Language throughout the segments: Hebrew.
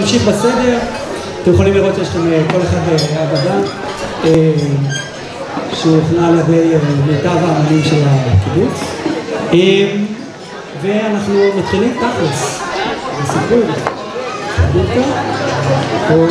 נמשיך בסדר. אתם יכולים לראות שיש לכם כל אחד עבודה שהוכנה על ידי מיטב האמנים של הקיבוץ. ואנחנו מתחילים תכלס. סיפור. בוקר. או...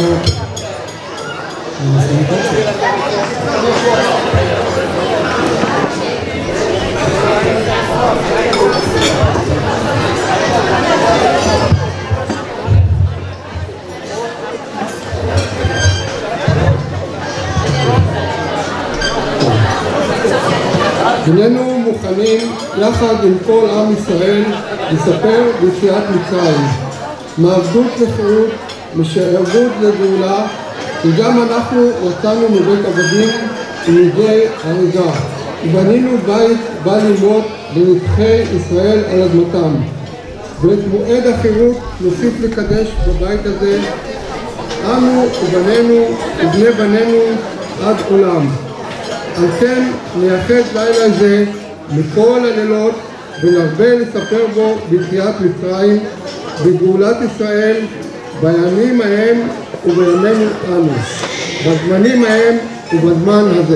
הננו מוכנים יחד עם כל עם ישראל לספר ביציאת מצרים, מעבדות לחירות, משעבוד לגאולה, כי גם אנחנו יצאנו מבית עבדים ומידי הריגה, ובנינו בית בא ללמוד לנדחי ישראל על אדמתם. ואת מועד החירות נוסיף לקדש בבית הזה אנו ובנינו ובני בנינו עד עולם. על כן נייחד לילה זה מכל הלילות ונרבה לספר בו ביציאת מצרים, בגאולת ישראל, בימים ההם ובימינו אנו, בזמנים ההם ובזמן הזה.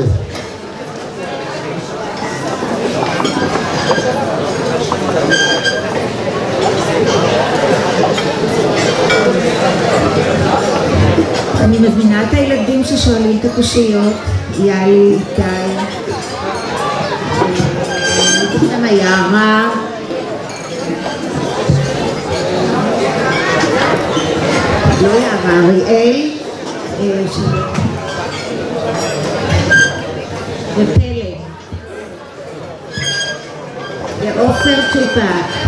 אני מבינה את הילדים ששואלים את הקושיות, יאלי, איתי, גם היערה, לא יערה, אריאל, ופלד, ועופר צ'ופק.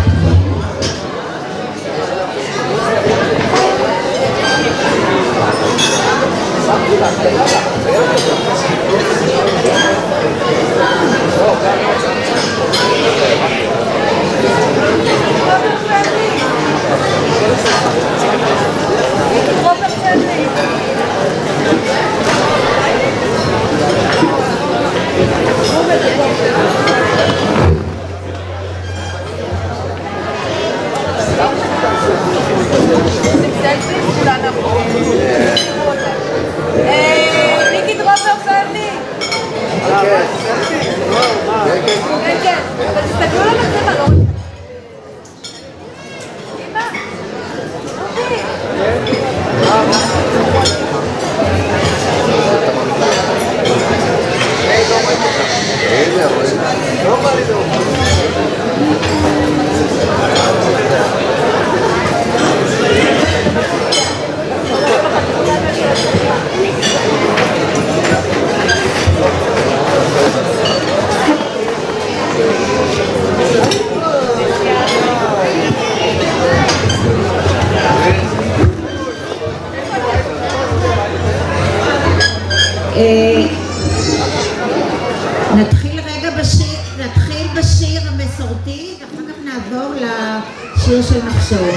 נתחיל בשיר המסורתי ואחר כך נעבור לשיר של מחשוב.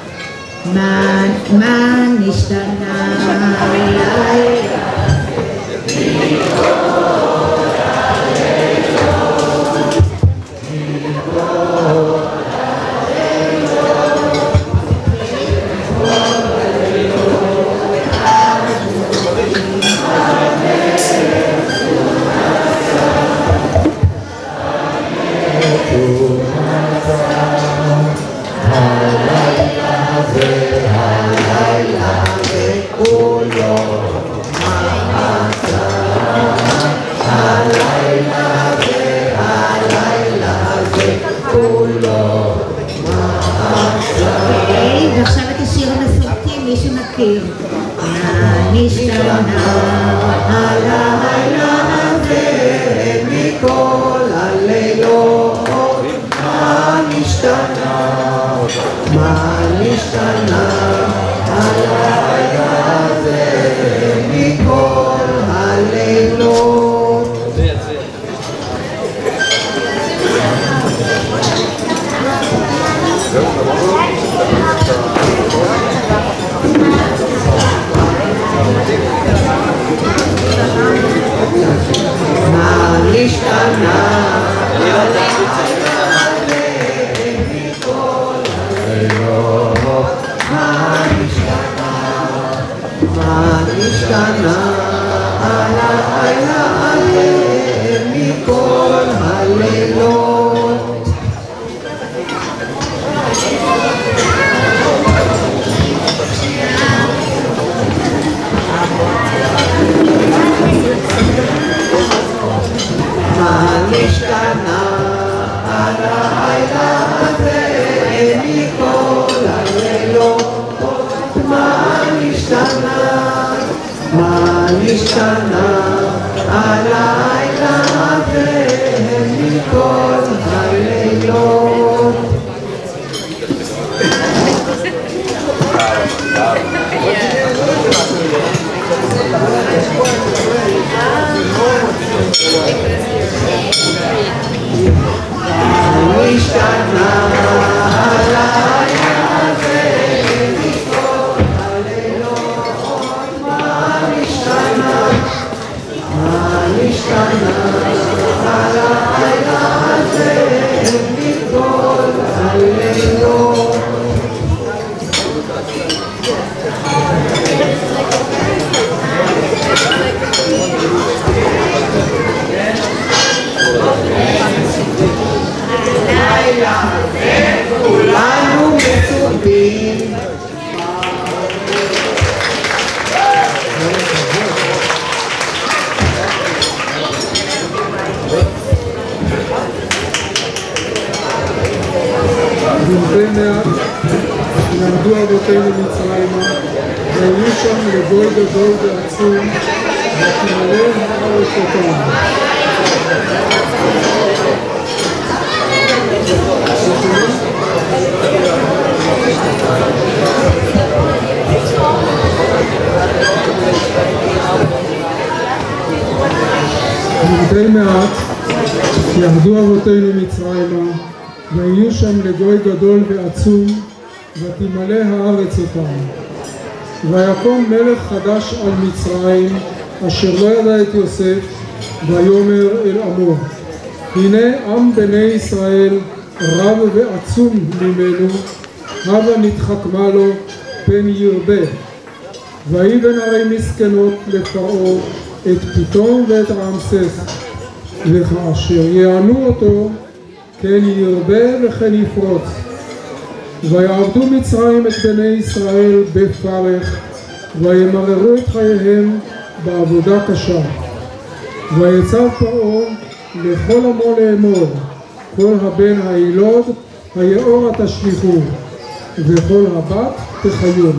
מה נשתנה לילה ועכשיו את השיר המסורתי, מי שמכיר. מה נשתנה הלילה הזה מכל הלילות? מה נשתנה? מה נשתנה הלילה הזה מכל הלילות? מה נשתנה מכל הלילות? מה נשתנה מה נשתנה הלילה הזה מכל הלילות? מה נשתנה הלילה הזה מכל הלילות? מה נשתנה? מה נשתנה הלילה הזה מכל הלילות? נשתנה הלילה הזה מכל הלילות? מה נשתנה? מה נשתנה הלילה הזה מכל הלילות? לילה הזה כולנו מצופים. במתי מעט נעמדו אבותינו מצרימה, והיו שם לגוי גדול ועצום, ותמלא הארץ אותם. במתי מעט ירדו אבותינו מצרימה, והיו שם לגוי גדול ועצום, ותמלא הארץ אותם. ויקום מלך חדש על מצרים, אשר לא ידע את יוסף, ויאמר אל עמו, הנה עם בני ישראל רב ועצום ממנו, הבה נתחכמה לו פן ירבה. ויבן ערי מסכנות לפרעה את פיתום ואת רעמסס, וכאשר יענו אותו כן ירבה וכן יפרוץ. ויעבדו מצרים את בני ישראל בפרך, וימררו את חייהם בעבודה קשה. ויצב פרעה לכל עמו לאמור, כל הבן הילוד היאורה תשליכו, וכל הבת תחיון.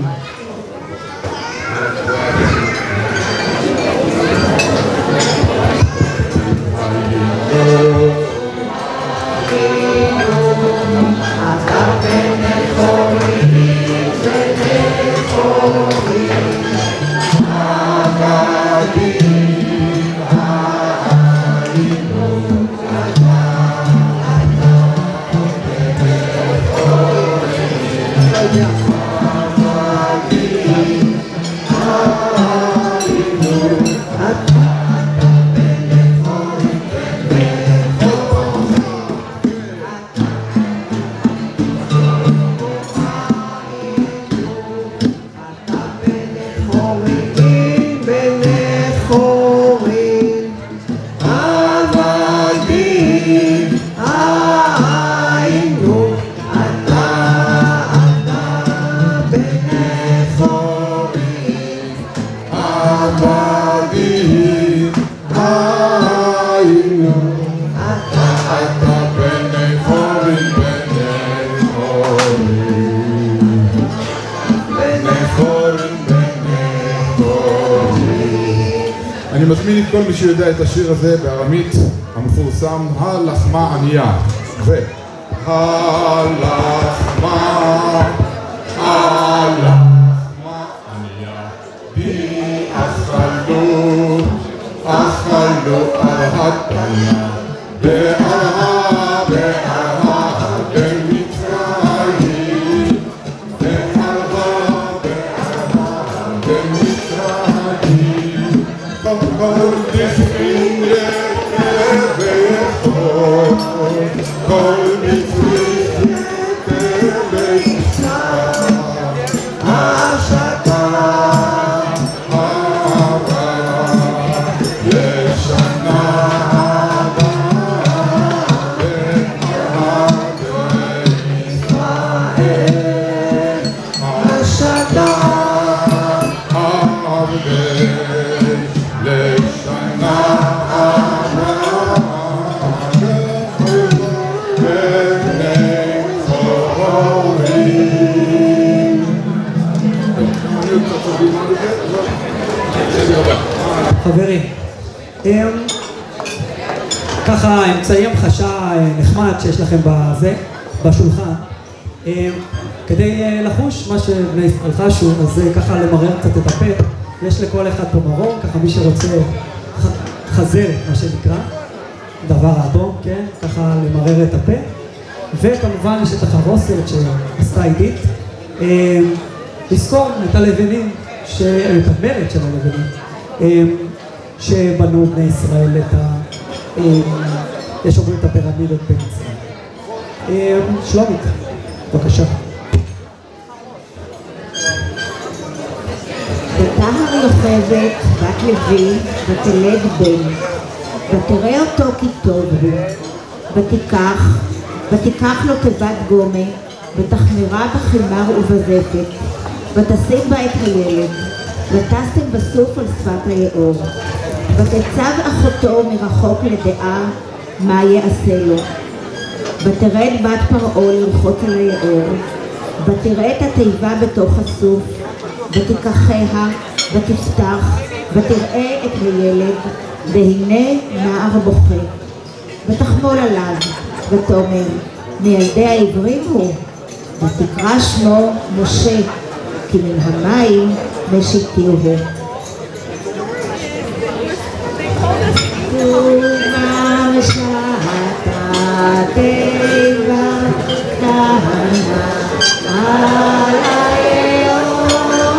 אני מזמין את כל מי שיודע את השיר הזה בארמית המפורסם, הלחמה ענייה. הלחמה ענייה בי אכלו על הדלה בערה במצרים במצרים כל דכפין לבכות כל מצווה לבכות לשנה חברים, ככה אמצעי המחשה נחמד שיש לכם בשולחן, כדי לחוש מה שבני ישראל חשו, אז ככה למרר קצת את הפה. יש לכל אחד פה מרור, ככה מי שרוצה חזר, מה שנקרא, דבר האדום, כן? ככה למרר את הפה. וכמובן יש את החרוסת שעשתה עידית, לזכור את הלבנים, את המרד של הלבנים, שבנו בני ישראל את יש אומרים את הפירמידות בין ישראל. שלומית, בבקשה. ותהר יוכבד, בת לוי, ותלד בן, ותראה אותו כי טוב הוא, ותיקח לו תיבת גומה, ותחמרה בחימר ובזפת, ותשים בה את הילד, ותשם בסוף על שפת היאור, ותצב אחותו מרחוק לדעה מה יעשה לו. ותרד בת פרעה ללחוץ על היאור, ותראה את התיבה בתוך הסוף, ותיקחיה, ותפתח, ותראה את הילד, והנה נער בוכה. ותחמול עליו, ותאמר, מילדי העברים הוא, ותקרא שמו משה, כי מן המים משיתיהו. ומר שעתה תיבה קטנה על היאור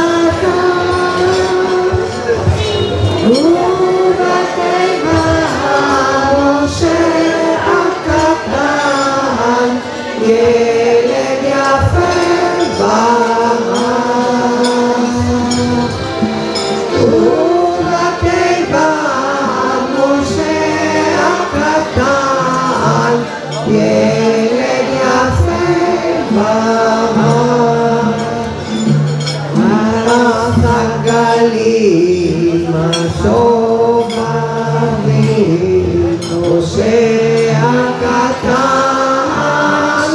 ובתיבה משה הקטן ילד יפה ילד יפה מלך הגלים השובבים משה הקטן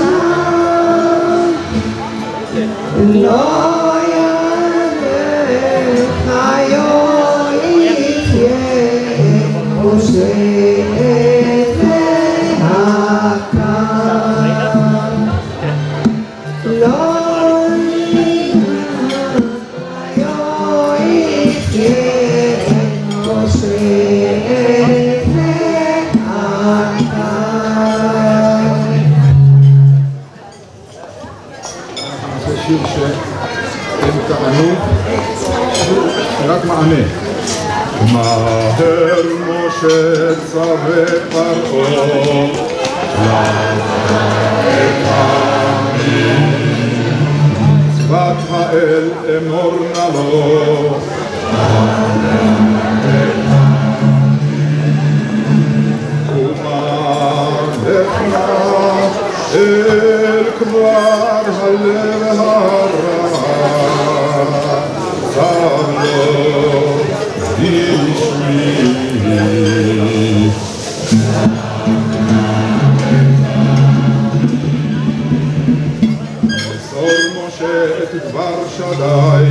לא ילך יחיה משה שיר שהם טענו רק מענה. מהר משה צווה פרעה את העמים, שפת האל אמור נא לו אל כבר הלב הרע צר לו בשמי מסור משה את דבר שדי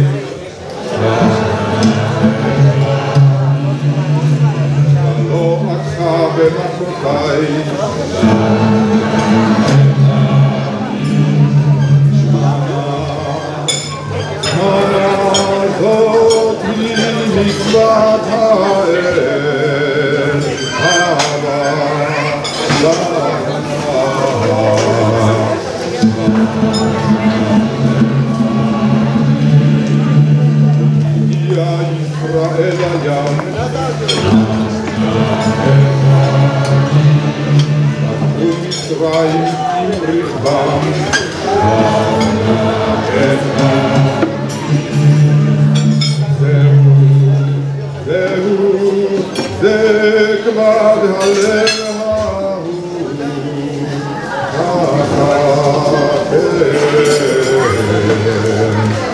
לא עקך במחותי זאת היא מצוות האל הבא יא ישראל הים ומצרים עם רכבם זה כבד הלב ההוא ככה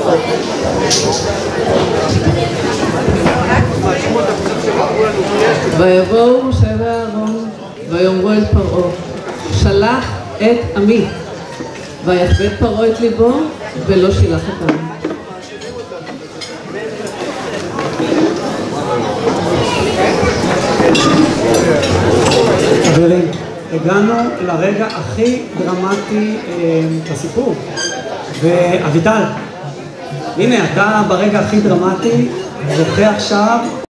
ויבואו משה ואהרון ויאמרו אל פרעה, שלח את עמי. ויכבד פרעה את ליבו ולא שילח אותם. חברים, הגענו לרגע הכי דרמטי בסיפור. ואביטל, הנה אתה ברגע הכי דרמטי, זוכה עכשיו